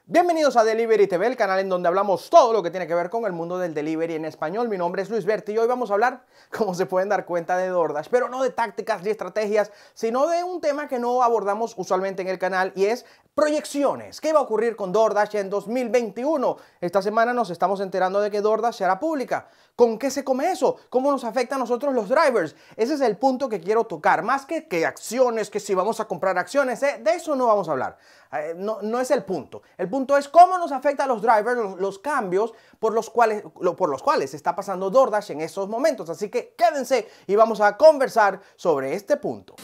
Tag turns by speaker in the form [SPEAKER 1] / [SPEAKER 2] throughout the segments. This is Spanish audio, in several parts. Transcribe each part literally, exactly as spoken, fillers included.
[SPEAKER 1] Bienvenidos a Delivery T V, el canal en donde hablamos todo lo que tiene que ver con el mundo del delivery en español. Mi nombre es Luis Berti y hoy vamos a hablar, como se pueden dar cuenta, de DoorDash, pero no de tácticas ni estrategias, sino de un tema que no abordamos usualmente en el canal y es proyecciones. ¿Qué va a ocurrir con DoorDash en dos mil veintiuno? Esta semana nos estamos enterando de que DoorDash será pública. ¿Con qué se come eso? ¿Cómo nos afecta a nosotros los drivers? Ese es el punto que quiero tocar. Más que, que acciones, que si vamos a comprar acciones, eh, de eso no vamos a hablar. Eh, no, no es el punto. El punto es cómo nos afecta a los drivers los, los cambios por los, cuales, lo, por los cuales está pasando DoorDash en esos momentos. Así que quédense y vamos a conversar sobre este punto.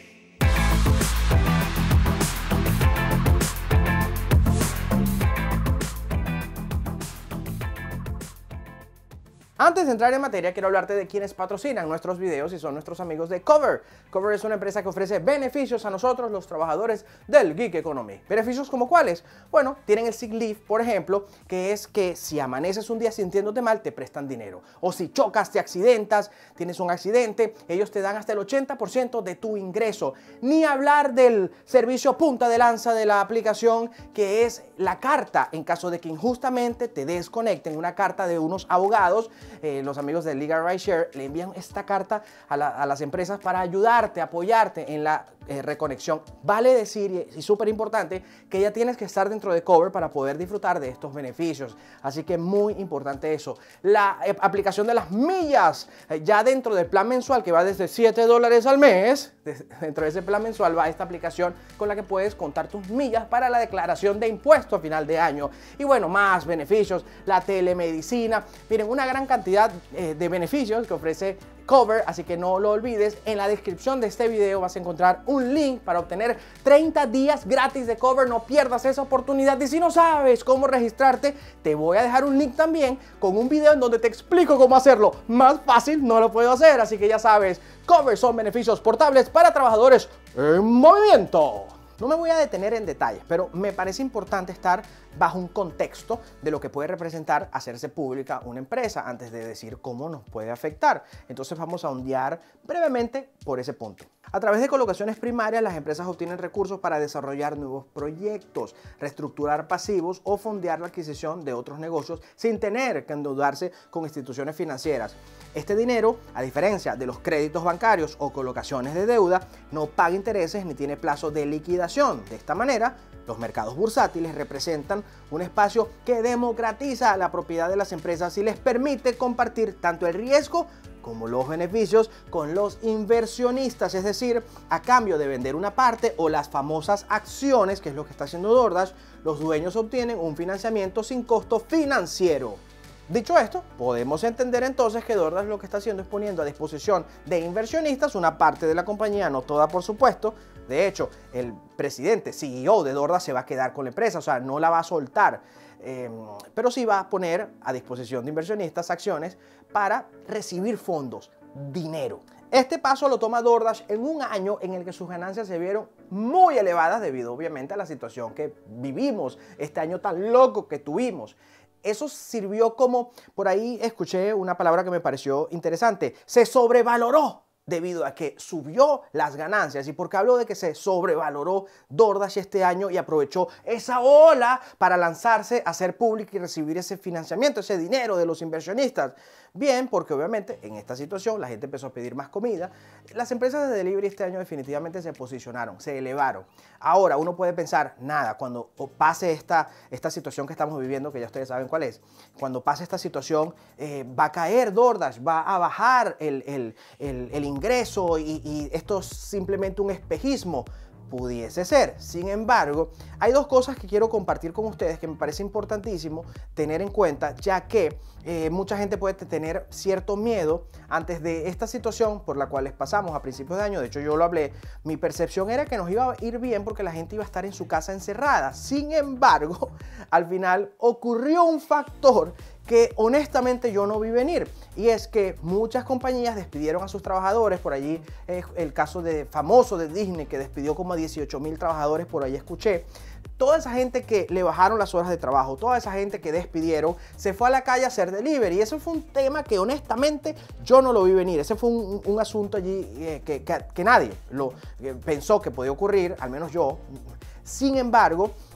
[SPEAKER 1] Antes de entrar en materia, quiero hablarte de quienes patrocinan nuestros videos y son nuestros amigos de Cover. Cover es una empresa que ofrece beneficios a nosotros, los trabajadores del Gig Economy. ¿Beneficios como cuáles? Bueno, tienen el Sick Leave, por ejemplo, que es que si amaneces un día sintiéndote mal, te prestan dinero. O si chocas, te accidentas, tienes un accidente, ellos te dan hasta el ochenta por ciento de tu ingreso. Ni hablar del servicio punta de lanza de la aplicación, que es la carta en caso de que injustamente te desconecten, una carta de unos abogados. Eh, los amigos de Legal Rideshare le envían esta carta a, la, a las empresas para ayudarte, apoyarte en la eh, reconexión. Vale decir, y, y súper importante, que ya tienes que estar dentro de Cover para poder disfrutar de estos beneficios. Así que muy importante eso. La eh, aplicación de las millas, eh, ya dentro del plan mensual que va desde siete dólares al mes, de, dentro de ese plan mensual va esta aplicación con la que puedes contar tus millas para la declaración de impuestos a final de año. Y bueno, más beneficios, la telemedicina. Miren, una gran cantidad eh, de beneficios que ofrece Cover, así que no lo olvides. En la descripción de este video vas a encontrar un link para obtener treinta días gratis de Cover. No pierdas esa oportunidad. Y si no sabes cómo registrarte, te voy a dejar un link también con un video en donde te explico cómo hacerlo. Más fácil no lo puedo hacer, así que ya sabes, Cover son beneficios portables para trabajadores en movimiento. No me voy a detener en detalles, pero me parece importante estar bajo un contexto de lo que puede representar hacerse pública una empresa antes de decir cómo nos puede afectar. Entonces vamos a ondear brevemente por ese punto. A través de colocaciones primarias, las empresas obtienen recursos para desarrollar nuevos proyectos, reestructurar pasivos o fondear la adquisición de otros negocios sin tener que endeudarse con instituciones financieras. Este dinero, a diferencia de los créditos bancarios o colocaciones de deuda, no paga intereses ni tiene plazo de liquidación. De esta manera, los mercados bursátiles representan un espacio que democratiza la propiedad de las empresas y les permite compartir tanto el riesgo como los beneficios con los inversionistas, es decir, a cambio de vender una parte o las famosas acciones, que es lo que está haciendo DoorDash, los dueños obtienen un financiamiento sin costo financiero. Dicho esto, podemos entender entonces que DoorDash lo que está haciendo es poniendo a disposición de inversionistas una parte de la compañía, no toda por supuesto. De hecho, el presidente, C E O de DoorDash se va a quedar con la empresa, o sea, no la va a soltar, eh, pero sí va a poner a disposición de inversionistas acciones para recibir fondos, dinero. Este paso lo toma DoorDash en un año en el que sus ganancias se vieron muy elevadas debido obviamente a la situación que vivimos, este año tan loco que tuvimos. Eso sirvió como, por ahí escuché una palabra que me pareció interesante, se sobrevaloró debido a que subió las ganancias. ¿Y por qué hablo de que se sobrevaloró DoorDash este año y aprovechó esa ola para lanzarse a ser pública y recibir ese financiamiento, ese dinero de los inversionistas? Bien, porque obviamente en esta situación la gente empezó a pedir más comida. Las empresas de delivery este año definitivamente se posicionaron, se elevaron. Ahora uno puede pensar, nada, cuando pase esta, esta situación que estamos viviendo, que ya ustedes saben cuál es, cuando pase esta situación eh, va a caer DoorDash, va a bajar el, el, el, el ingreso y, y esto es simplemente un espejismo. Pudiese ser. Sin embargo, hay dos cosas que quiero compartir con ustedes que me parece importantísimo tener en cuenta, ya que eh, mucha gente puede tener cierto miedo antes de esta situación por la cual les pasamos a principios de año. De hecho, yo lo hablé. Mi percepción era que nos iba a ir bien porque la gente iba a estar en su casa encerrada. Sin embargo, al final ocurrió un factor que honestamente yo no vi venir, y es que muchas compañías despidieron a sus trabajadores. Por allí es el caso de famoso de Disney, que despidió como a dieciocho mil trabajadores, por ahí escuché. Toda esa gente que le bajaron las horas de trabajo, toda esa gente que despidieron, se fue a la calle a hacer delivery. Y eso fue un tema que honestamente yo no lo vi venir. Ese fue un, un asunto allí eh, que, que, que nadie lo eh, pensó que podía ocurrir, al menos yo. Sin embargo,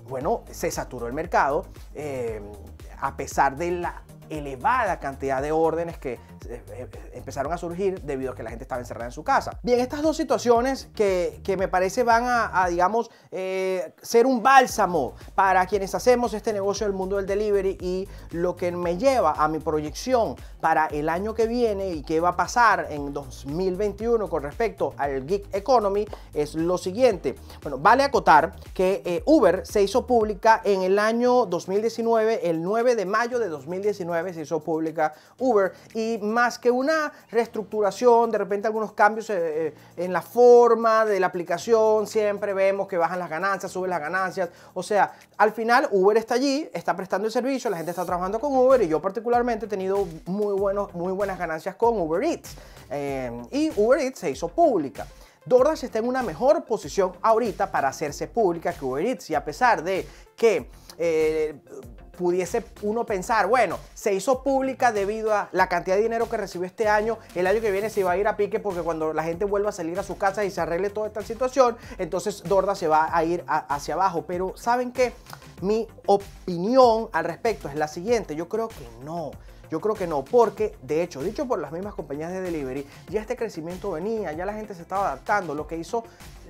[SPEAKER 1] bueno, se saturó el mercado eh, a pesar de la elevada cantidad de órdenes que eh, empezaron a surgir debido a que la gente estaba encerrada en su casa. Bien, estas dos situaciones que, que me parece van a, a digamos, eh, ser un bálsamo para quienes hacemos este negocio del mundo del delivery, y lo que me lleva a mi proyección para el año que viene y qué va a pasar en dos mil veintiuno con respecto al gig economy es lo siguiente. Bueno, vale acotar que eh, Uber se hizo pública en el año dos mil diecinueve, el nueve de mayo de dos mil diecinueve se hizo pública Uber, y más que una reestructuración, de repente algunos cambios eh, en la forma de la aplicación, siempre vemos que bajan las ganancias, suben las ganancias, o sea, al final Uber está allí, está prestando el servicio, la gente está trabajando con Uber, y yo particularmente he tenido muy, buenos, muy buenas ganancias con Uber Eats, eh, y Uber Eats se hizo pública. DoorDash está en una mejor posición ahorita para hacerse pública que Uber Eats, y a pesar de que eh, pudiese uno pensar, bueno, se hizo pública debido a la cantidad de dinero que recibió este año, el año que viene se va a ir a pique porque cuando la gente vuelva a salir a su casa y se arregle toda esta situación, entonces DoorDash se va a ir a, hacia abajo. Pero ¿saben qué? Mi opinión al respecto es la siguiente: yo creo que no. Yo creo que no, porque de hecho, dicho por las mismas compañías de delivery, ya este crecimiento venía, ya la gente se estaba adaptando. Lo que hizo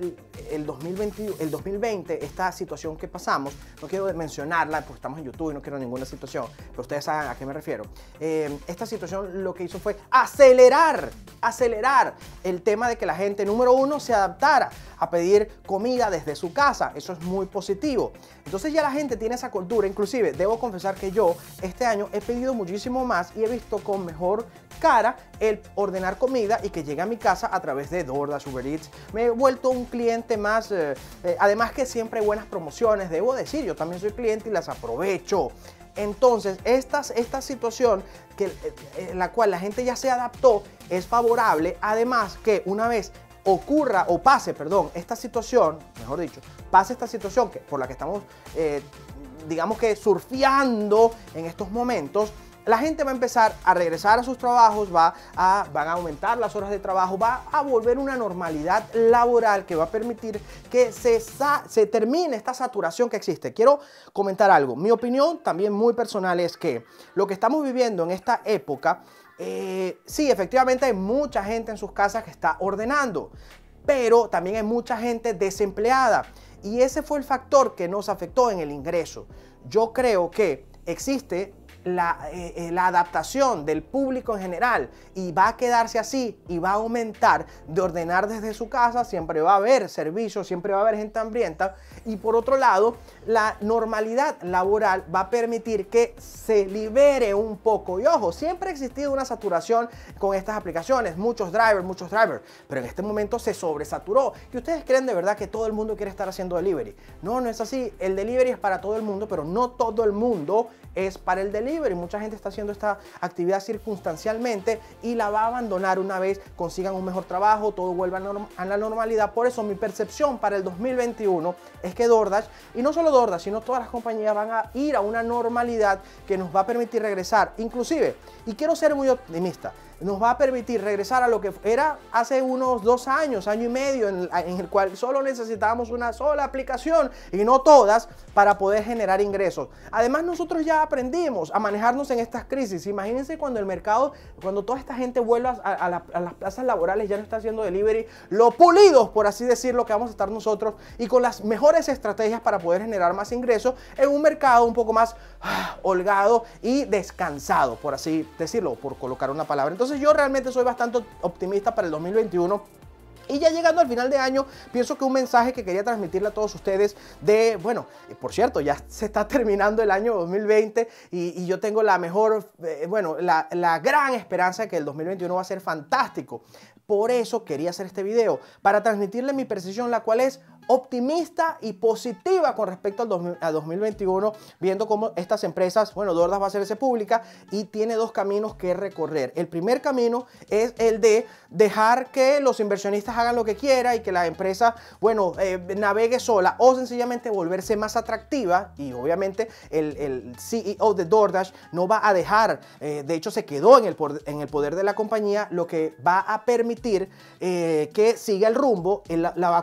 [SPEAKER 1] el dos mil veinte, el dos mil veinte, esta situación que pasamos, no quiero mencionarla porque estamos en YouTube y no quiero ninguna situación, pero ustedes saben a qué me refiero. Eh, esta situación lo que hizo fue acelerar, acelerar el tema de que la gente, número uno, se adaptara a pedir comida desde su casa. Eso es muy positivo. Entonces ya la gente tiene esa cultura. Inclusive, debo confesar que yo este año he pedido muchísimo más y he visto con mejor cara el ordenar comida y que llegue a mi casa a través de DoorDash, Uber Eats. Me he vuelto un cliente más, eh, eh, además que siempre hay buenas promociones, debo decir, yo también soy cliente y las aprovecho. Entonces, esta, esta situación que, eh, en la cual la gente ya se adaptó es favorable, además que una vez ocurra o pase, perdón, esta situación, mejor dicho, pase esta situación que, por la que estamos, eh, digamos que surfeando en estos momentos, la gente va a empezar a regresar a sus trabajos, va a, van a aumentar las horas de trabajo, va a volver una normalidad laboral que va a permitir que se, se termine esta saturación que existe. Quiero comentar algo. Mi opinión también muy personal es que lo que estamos viviendo en esta época, eh, sí, efectivamente hay mucha gente en sus casas que está ordenando, pero también hay mucha gente desempleada, y ese fue el factor que nos afectó en el ingreso. Yo creo que existe La, eh, la adaptación del público en general, y va a quedarse así y va a aumentar de ordenar desde su casa. Siempre va a haber servicios, siempre va a haber gente hambrienta, y por otro lado la normalidad laboral va a permitir que se libere un poco. Y ojo, siempre ha existido una saturación con estas aplicaciones, muchos drivers, muchos drivers, pero en este momento se sobresaturó. ¿Y ustedes creen de verdad que todo el mundo quiere estar haciendo delivery? No, no es así. El delivery es para todo el mundo, pero no todo el mundo es para el delivery. Mucha gente está haciendo esta actividad circunstancialmente y la va a abandonar una vez consigan un mejor trabajo, todo vuelva a, a la normalidad. Por eso mi percepción para el dos mil veintiuno es que DoorDash, y no solo DoorDash, sino todas las compañías, van a ir a una normalidad que nos va a permitir regresar, inclusive, y quiero ser muy optimista, nos va a permitir regresar a lo que era hace unos dos años, año y medio, en, en el cual solo necesitábamos una sola aplicación y no todas para poder generar ingresos. Además, nosotros ya aprendimos a manejarnos en estas crisis. Imagínense cuando el mercado, cuando toda esta gente vuelva a, a, la, a las plazas laborales, ya no está haciendo delivery, lo pulidos, por así decirlo, que vamos a estar nosotros, y con las mejores estrategias para poder generar más ingresos en un mercado un poco más ah, holgado y descansado, por así decirlo, por colocar una palabra. Entonces, Entonces yo realmente soy bastante optimista para el dos mil veintiuno. Y ya llegando al final de año, pienso que un mensaje que quería transmitirle a todos ustedes de, bueno, por cierto, ya se está terminando el año dos mil veinte y, y yo tengo la mejor, eh, bueno, la, la gran esperanza de que el dos mil veintiuno va a ser fantástico. Por eso quería hacer este video, para transmitirle mi percepción, la cual es optimista y positiva con respecto al dos mil veintiuno, viendo cómo estas empresas, bueno, DoorDash va a hacerse pública y tiene dos caminos que recorrer. El primer camino es el de dejar que los inversionistas hagan lo que quieran y que la empresa, bueno, eh, navegue sola, o sencillamente volverse más atractiva, y obviamente el, el C E O de DoorDash no va a dejar, eh, de hecho se quedó en el, poder, en el poder de la compañía, lo que va a permitir eh, que siga el rumbo en la, la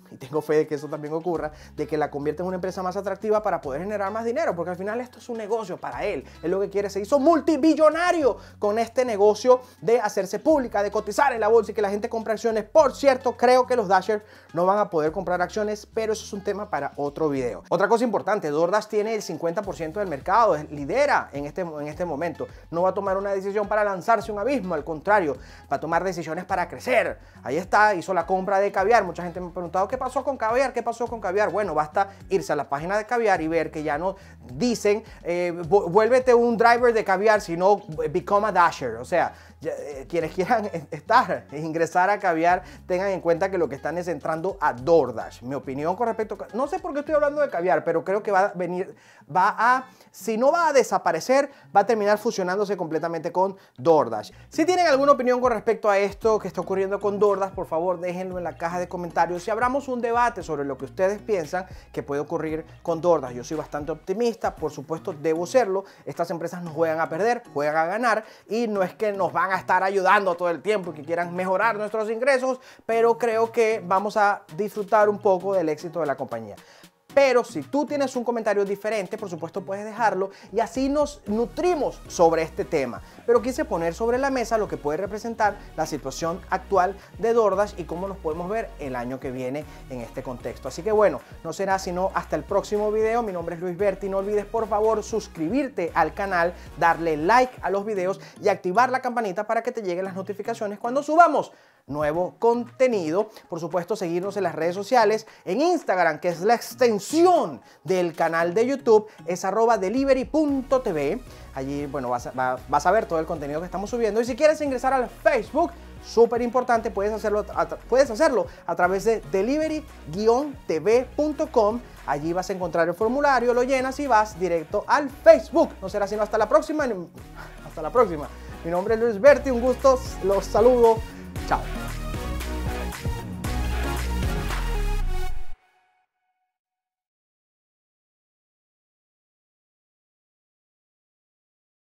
[SPEAKER 1] y tengo fe de que eso también ocurra, de que la convierta en una empresa más atractiva para poder generar más dinero, porque al final esto es un negocio para él, es lo que quiere, se hizo multibillonario con este negocio de hacerse pública, de cotizar en la bolsa y que la gente compre acciones. Por cierto, creo que los Dashers no van a poder comprar acciones, pero eso es un tema para otro video. Otra cosa importante, DoorDash tiene el cincuenta por ciento del mercado, lidera en este, en este momento, no va a tomar una decisión para lanzarse a un abismo, al contrario, va a tomar decisiones para crecer. Ahí está, hizo la compra de Caviar, mucha gente me ha preguntado ¿qué pasó con Caviar? ¿Qué pasó con Caviar? Bueno, basta irse a la página de Caviar y ver que ya no dicen eh, vuélvete un driver de Caviar, sino become a Dasher. O sea, ya, eh, quienes quieran estar, ingresar a Caviar, tengan en cuenta que lo que están es entrando a DoorDash. Mi opinión con respecto a, no sé por qué estoy hablando de Caviar, pero creo que va a venir, va a, si no va a desaparecer, va a terminar fusionándose completamente con DoorDash. Si tienen alguna opinión con respecto a esto que está ocurriendo con DoorDash, por favor déjenlo en la caja de comentarios y abramos un debate sobre lo que ustedes piensan que puede ocurrir con DoorDash. Yo soy bastante optimista, por supuesto debo serlo. Estas empresas no juegan a perder, juegan a ganar y no es que nos van a estar ayudando todo el tiempo y que quieran mejorar nuestros ingresos, pero creo que vamos a disfrutar un poco del éxito de la compañía. Pero si tú tienes un comentario diferente, por supuesto puedes dejarlo y así nos nutrimos sobre este tema. Pero quise poner sobre la mesa lo que puede representar la situación actual de DoorDash y cómo nos podemos ver el año que viene en este contexto. Así que bueno, no será sino hasta el próximo video. Mi nombre es Luis Berti. No olvides por favor suscribirte al canal, darle like a los videos y activar la campanita para que te lleguen las notificaciones cuando subamos nuevo contenido. Por supuesto, seguirnos en las redes sociales, en Instagram, que es la extensión del canal de YouTube, es arroba delivery punto tv. Allí, bueno, vas a, vas a ver todo el contenido que estamos subiendo. Y si quieres ingresar al Facebook, súper importante, puedes hacerlo, a, puedes hacerlo a través de delivery guion tv punto com. Allí vas a encontrar el formulario, lo llenas y vas directo al Facebook. No será sino hasta la próxima. Hasta la próxima. Mi nombre es Luis Berti, un gusto, los saludo. Chao.